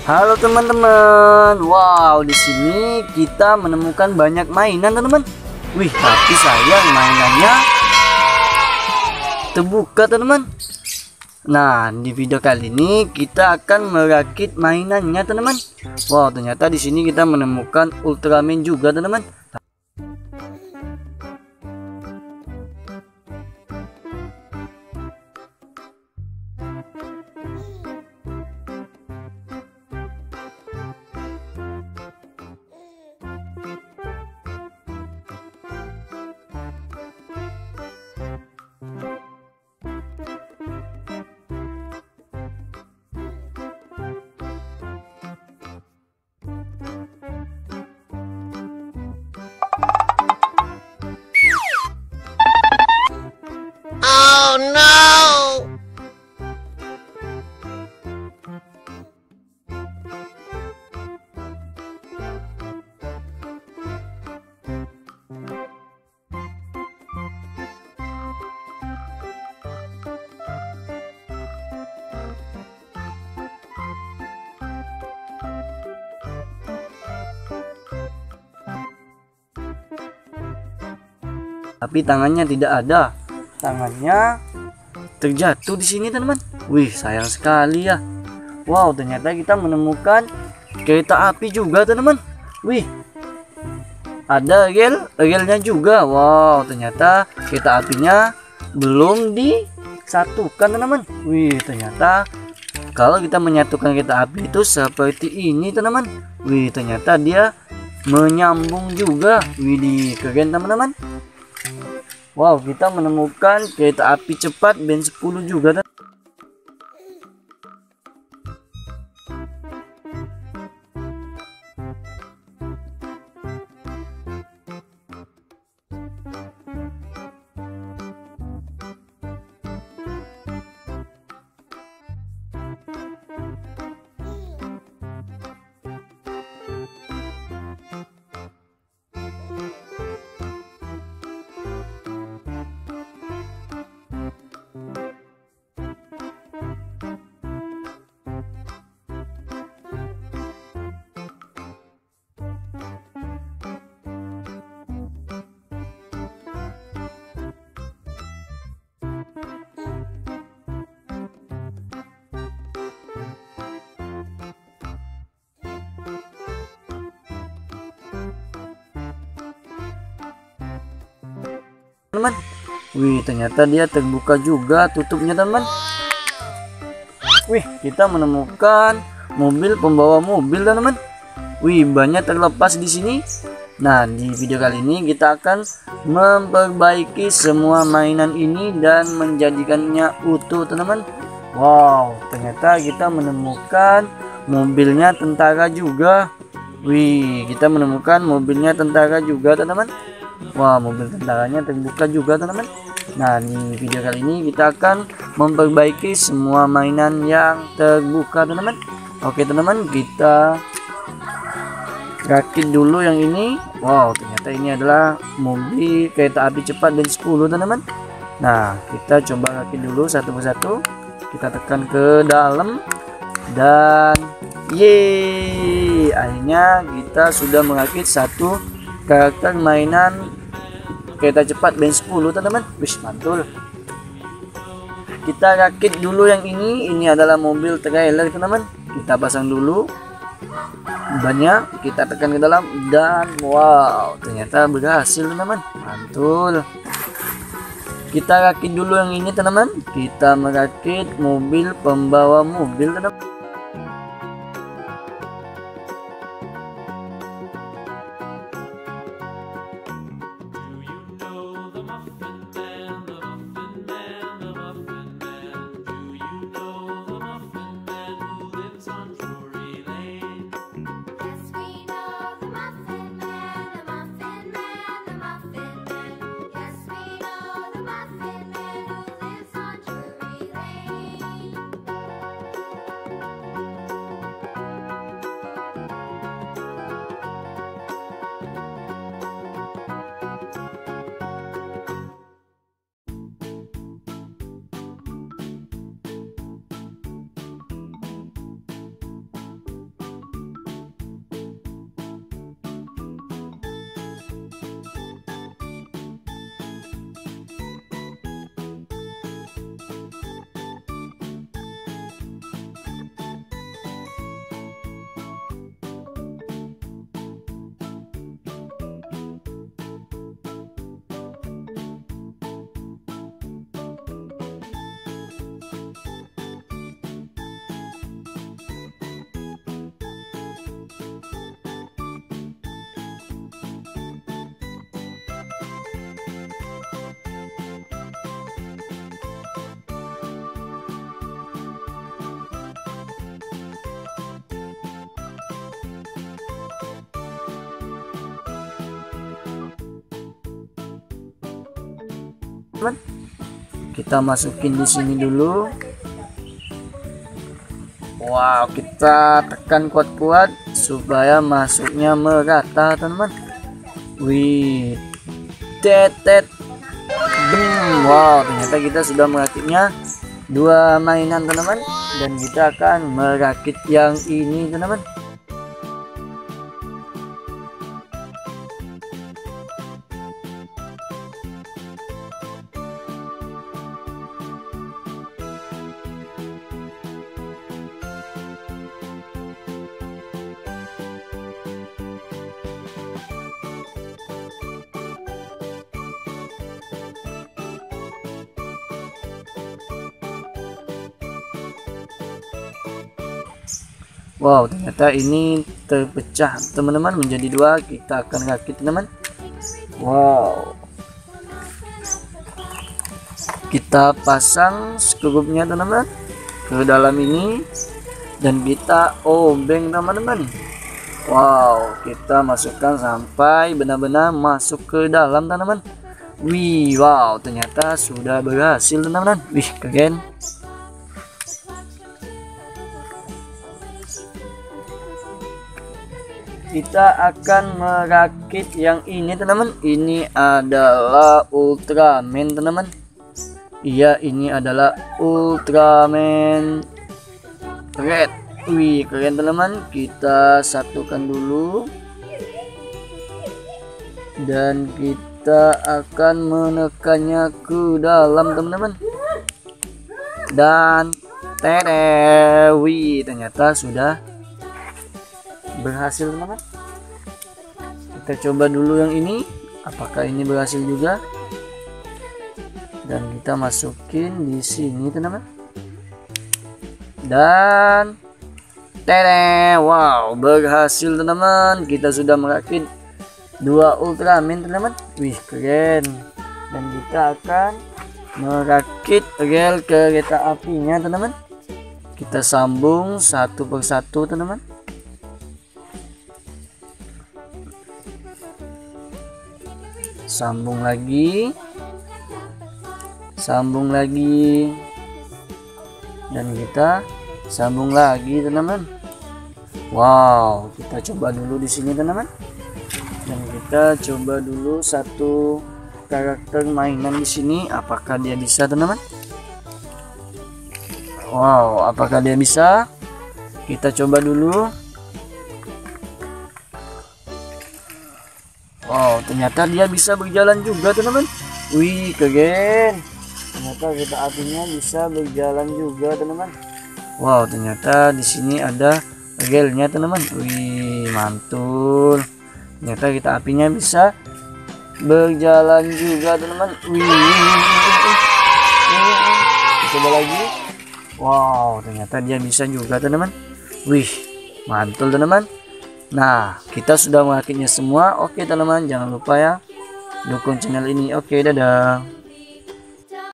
Halo teman-teman. Wow, di sini kita menemukan banyak mainan, teman-teman. Wih, tapi sayang mainannya terbuka, teman-teman. Nah, di video kali ini kita akan merakit mainannya, teman-teman. Wow, ternyata di sini kita menemukan Ultraman juga, teman-teman. Oh no! Tapi tangannya tidak ada. Tangannya terjatuh di sini, teman-teman. Wih, sayang sekali ya. Wow, ternyata kita menemukan kereta api juga, teman-teman. Wih, ada relnya juga. Wow, ternyata kereta apinya belum disatukan, teman-teman. Wih, ternyata kalau kita menyatukan kereta api itu seperti ini, teman-teman. Wih, ternyata dia menyambung juga. Wih, keren, teman-teman. Wow, kita menemukan kereta api cepat band 10 juga. Teman, wih, ternyata dia terbuka juga tutupnya, teman. Wih, kita menemukan mobil pembawa mobil, teman. Wih, banyak terlepas di sini. Nah, di video kali ini kita akan memperbaiki semua mainan ini dan menjadikannya utuh, teman-teman. Wow, ternyata kita menemukan mobilnya tentara juga. Wih, kita menemukan mobilnya tentara juga, teman-teman. Wah, mobil tentaranya terbuka juga, teman-teman. Nah, di video kali ini kita akan memperbaiki semua mainan yang terbuka, teman-teman. Oke, teman-teman, kita rakit dulu yang ini. Wow, ternyata ini adalah mobil kereta api cepat band 10, teman-teman. Nah, kita coba rakit dulu satu persatu. Kita tekan ke dalam dan yeay, akhirnya kita sudah merakit satu karakter mainan kereta cepat band 10, teman-teman. Wih, mantul. Kita rakit dulu yang ini. Ini adalah mobil trailer, teman-teman. Kita pasang dulu bannya, kita tekan ke dalam dan wow, ternyata berhasil, teman-teman. Mantul. Kita rakit dulu yang ini, teman-teman. Kita merakit mobil pembawa mobil, teman-teman. Kita masukin di sini dulu. Wow, kita tekan kuat-kuat supaya masuknya merata teman-teman. Wih, tetet. Wow, ternyata kita sudah merakitnya 2 mainan teman-teman, dan kita akan merakit yang ini teman-teman. Wow, ternyata ini terpecah teman-teman menjadi 2. Kita akan rakit teman-teman. Wow, kita pasang skrupnya teman-teman ke dalam ini dan kita obeng teman-teman. Wow, kita masukkan sampai benar-benar masuk ke dalam teman-teman. Wih, wow, ternyata sudah berhasil teman-teman. Wih, keren. Kita akan merakit yang ini teman-teman. Ini adalah Ultraman teman-teman. Iya, ini adalah Ultraman Red. Wih, keren teman-teman. Kita satukan dulu dan kita akan menekannya ke dalam teman-teman. Dan wih, ternyata sudah berhasil teman-teman. Kita coba dulu yang ini, apakah ini berhasil juga, dan kita masukin di sini teman-teman. Dan wow, berhasil teman-teman. Kita sudah merakit 2 Ultraman teman-teman. Wih, keren. Dan kita akan merakit rel kereta apinya teman-teman. Kita sambung satu persatu teman-teman. Sambung lagi, dan kita sambung lagi teman-teman. Wow, kita coba dulu di sini teman-teman, dan kita coba dulu satu karakter mainan di sini, apakah dia bisa teman-teman. Wow, apakah dia bisa? Kita coba dulu. Wow, ternyata dia bisa berjalan juga teman-teman. Wih, keren. Ternyata kereta apinya bisa berjalan juga teman-teman. Wow, ternyata di sini ada relnya teman-teman. Wih, mantul. Ternyata kereta apinya bisa berjalan juga teman-teman. Wih, coba lagi. Wow, ternyata dia bisa juga teman-teman. Wih, mantul teman-teman. Nah, kita sudah merakitnya semua. Oke teman-teman, jangan lupa ya dukung channel ini. Oke, dadah.